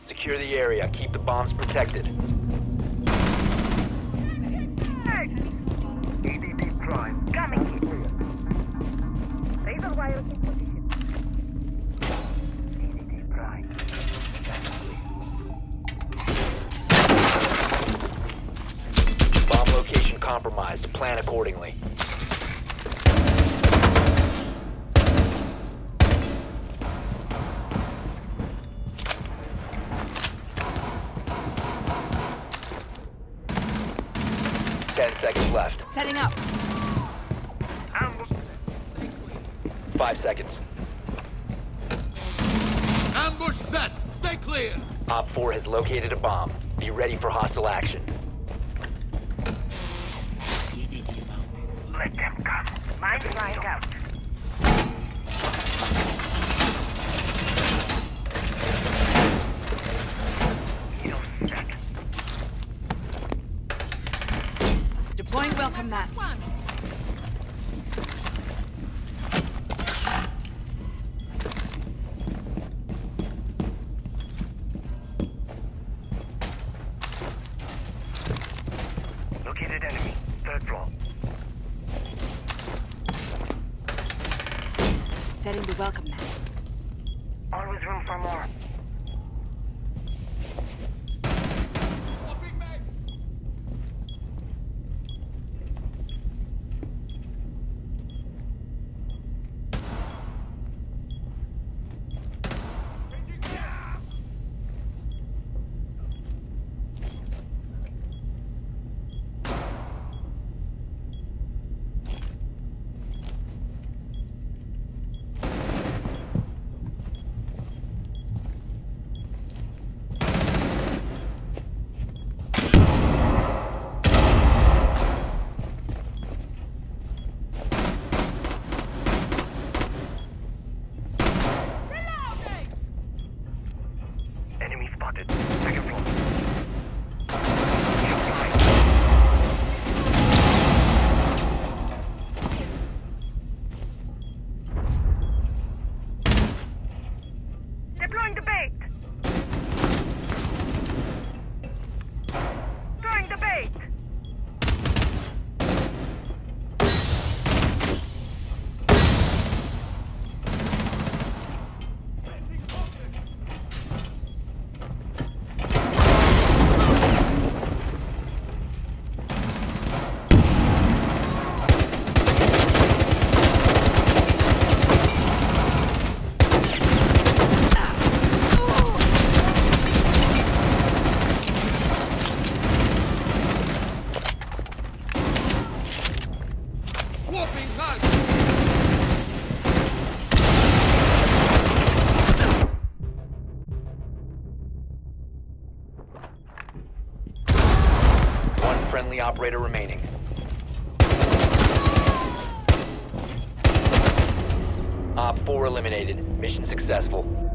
Secure the area. Keep the bombs protected. EDD Prime. Coming. Razor wire in position. EDD Prime. Bomb location compromised. Plan accordingly. Seconds left. Setting up. Ambush. 5 seconds. Ambush set! Stay clear! Op 4 has located a bomb. Be ready for hostile action. Let them come. Mine flying out. You set. Deploying welcome mat. Located enemy. Third floor. Setting the welcome mat. Always room for more. Enemy spotted. Second floor. Deploying the bait. Throwing the bait. Swapping knife! One friendly operator remaining. Op 4 eliminated. Mission successful.